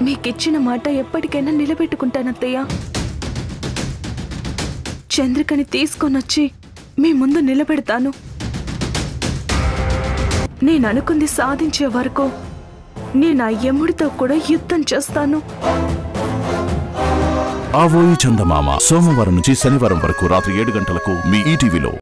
మీకిచ్చిన మాట ఎప్పటికైనా నిలబెట్టుకుంటానత్తయ్య. చంద్రికని తీసుకొనొచ్చి మీ ముందు నిలబెడతాను. నేననుకుంది సాధించే వరకు నేను ఆ యముడితో కూడా యుద్ధం చేస్తాను. ఆవోయి చందమామ సోమవారం నుంచి శనివారం వరకు రాత్రి 7 గంటలకు మీ ఈటీవీలో.